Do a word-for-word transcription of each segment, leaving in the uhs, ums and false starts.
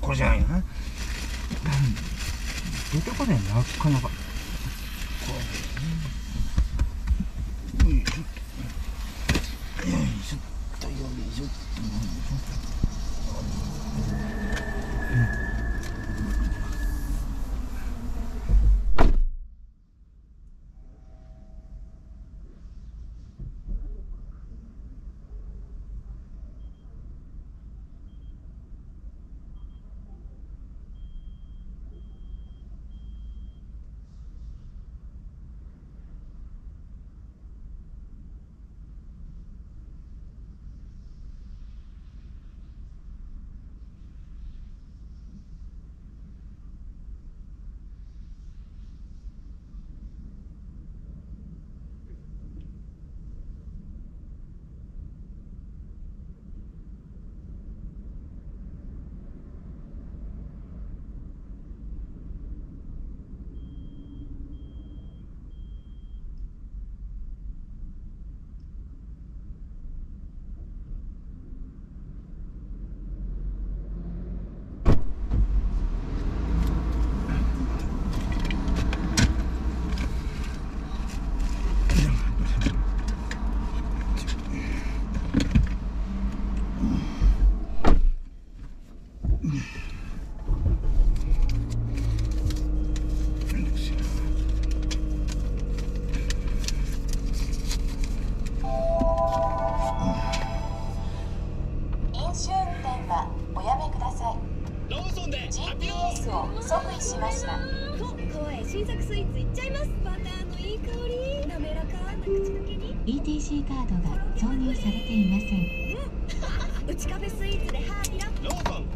これじゃないよな。出てこねえなかなか。よいしょよいしょよいしょ。 新作スイーツいっちゃいます。バターのいい香り、滑らかな口どけに。 イーティーシー カードが挿入されていません。 うん、内壁スイーツでハービラローソン。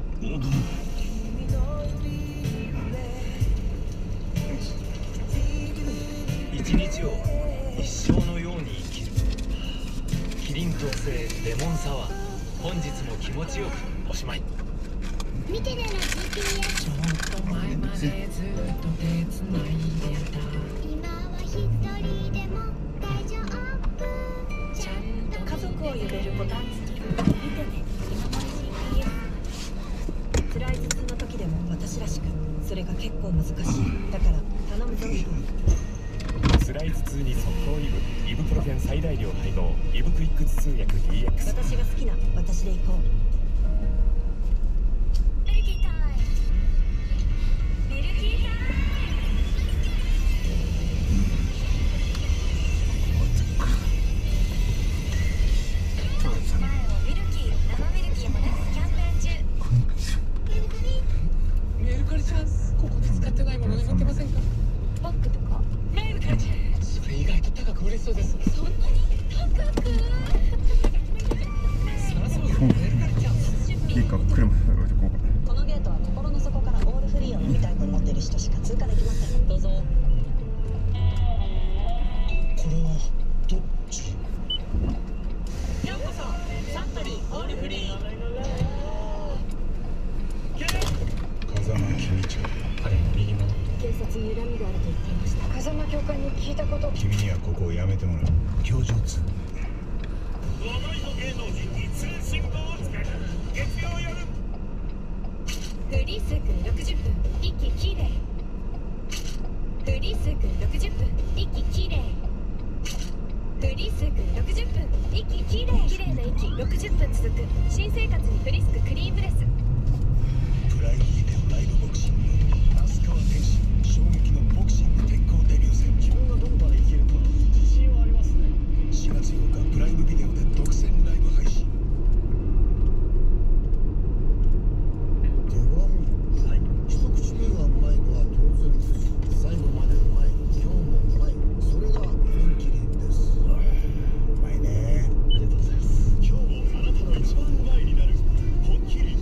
一日を一生のように生きる。キリン特製レモンサワー、本日も気持ちよくおしまい。 見てねの ジーピーエス。 ちょっと前までずっと手つないでた。 今は一人でも大丈夫。ちゃんと家族を揺れるボタン付き。見てね今まで ジーピーエス。 辛い頭痛の時でも私らしく、それが結構難しい。だから頼むぞ。 辛い頭痛に速攻イブ、イブプロフェン最大量配合、イブクイック頭痛薬 ディーエックス。 私が好きな私で行こう。 このゲートは心の底からオールフリーを飲みたいと思っている人しか通過できません。どうぞ。これはどっち？ ようこそサントリーオールフリー。 風間公親、彼の右の警察に恨みがあると言っていました。風間教官に聞いたこと。 君にはここを辞めてもらう。教場通。 話題の芸能人に通信簿をつける。月曜夜フリースクろくじゅっぷん、息きれい。フリースクろくじゅっぷん、息きれい。フリースクろくじゅっぷん、息きれい。きれいな息ろくじゅっぷん続く。新生活にフリスククリーンブレス。 プライムビデオライブボクシング、那須川天心衝撃のボクシング転向デビュー戦。 自分がどこまで生きるか自信はありますね。 しがつようかプライムビデオで独占ライブ配信。 手紙。はい。一口目がうまいのは当然です。最後までうまい。今日もうまい。それが本麒麟です。 うまいね。 ありがとうございます。今日もあなたの一番うまいになる本麒麟。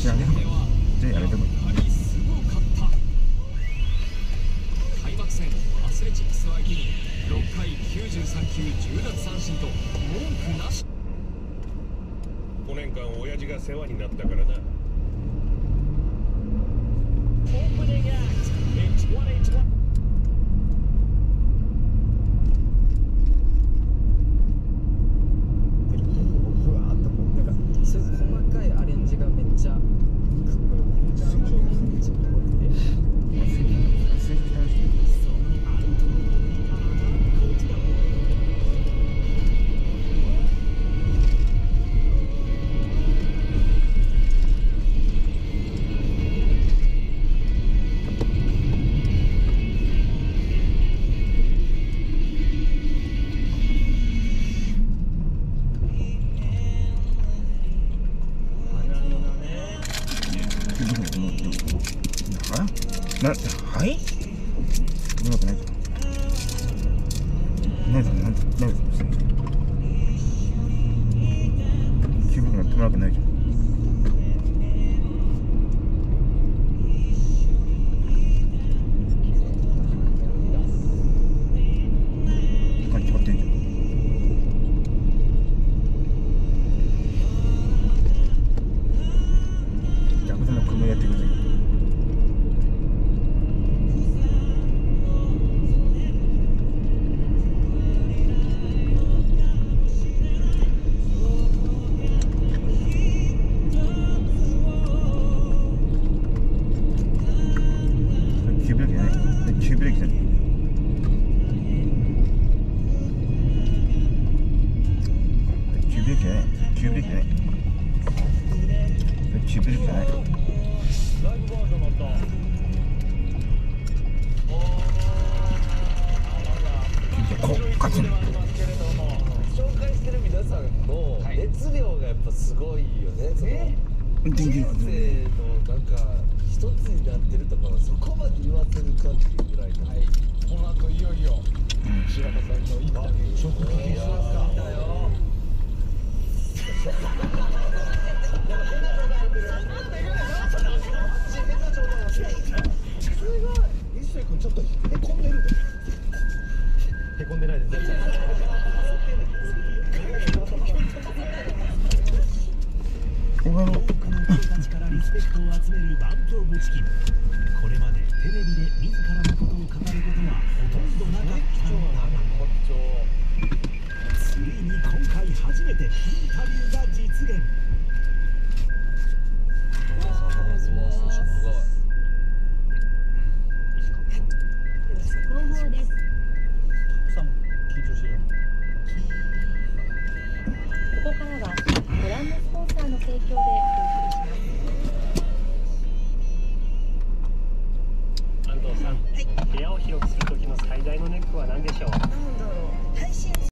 じゃあやめとく。 すごかった。開幕戦アスレチックスを相手にろっかいきゅうじゅうさんきゅうじゅう奪三振と文句なし。 ごねんかん親父が世話になったからな。 そういう細かいアレンジがめっちゃかっこよくて、めっちゃかっこよくて。 な、はい？うまくないじゃん。なんでなんでなんでしてんの？気分がうまくないじゃん。感じ決まってんじゃん。ヤクザの組合やってください。急ブレーキじゃない。急ブレーキじゃない。急ブレーキじゃない。急ブレーキじゃない。急ブレーキじゃない。こうカチン。 紹介してる皆さんの熱量がやっぱすごいよね。その人生のなんか一つになってるとかはそこまで言わせるかっていうぐらいの。はい。この後いよいよ白田さんのインタビュー直撃しますか。だよ。すごい。一星君ちょっとへこんでる。へこんでないです。 お前の。 多くの人たちからリスペクトを集めるバンプオブチキン。これまでテレビで自らのことを語ることはほとんどなかったのだが、ついに今回初めてインタビューが実現。 後方です。ここからはご覧のスポンサーの提供で